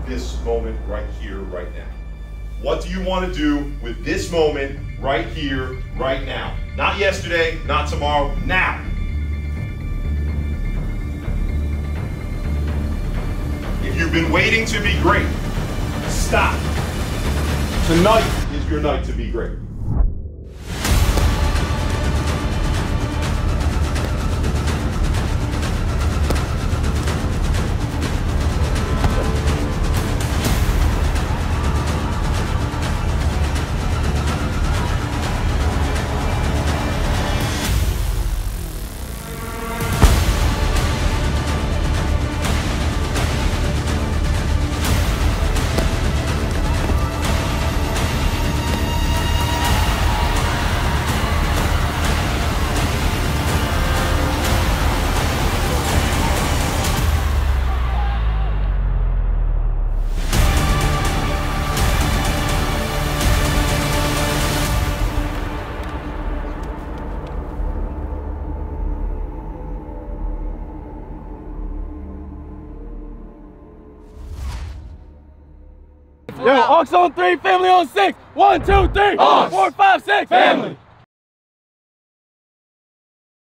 this moment right here, right now? What do you want to do with this moment right here, right now? Not yesterday, not tomorrow, now. If you've been waiting to be great, stop. Tonight is your night to be great. Yo, Aux on 3, family on 6. 1, 2, 3. 4, 5, 6. Family.